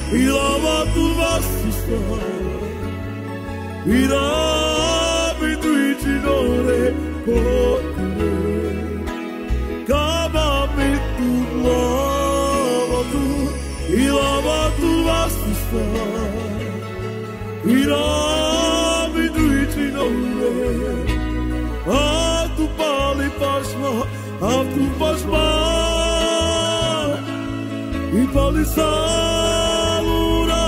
Ilamatul vasisa Irami duitinore Kotire Kama mitu lavatu Ilamatul vasisa Irami duitinore Atu pali pasma Atu pasma I pali salura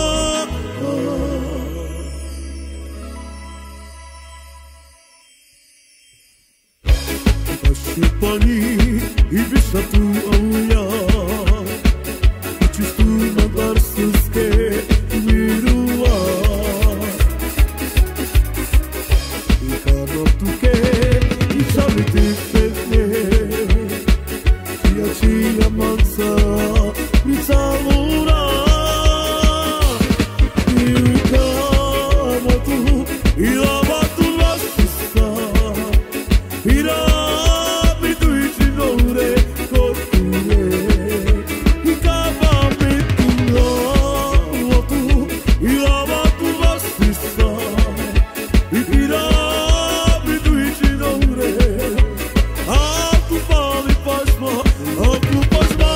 Pasyupani I bisa tu auya Ucis tu mantar suske Mirua I kanap tu ke I sabitik petne Cia cia mansa Salura I kama tu I lava tu vasisa Irami duitinore Kotire I kama mitu lava tu I lava tu vasisa Irami duitinore Atu pali pasma Atu pasma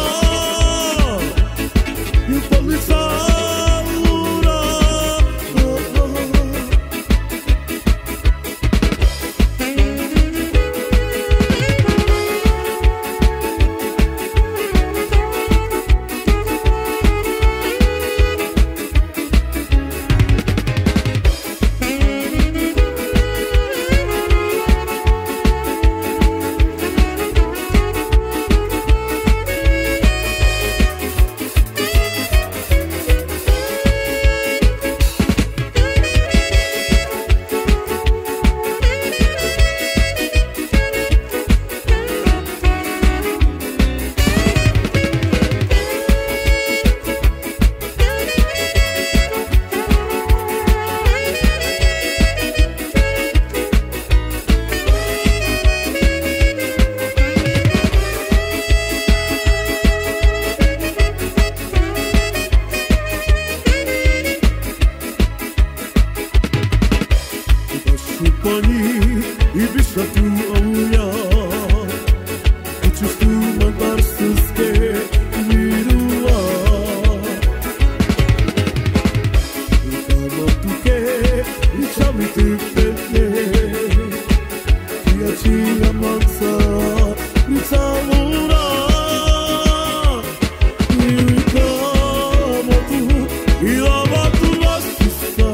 Pasyupani I bisa tu auya Ucis tu mantar suske Mirua I kanap tu ke I sabitik petne Cia cia mansa I salura I kama tu I lava tu vasisa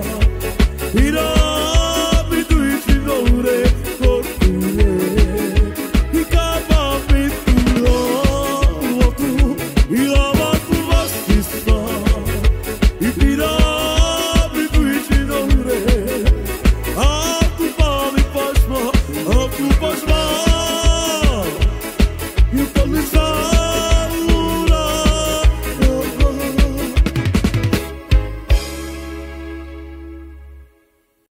Irami duitinore Kotire I kama mitu lavatu I lava tu vasisa I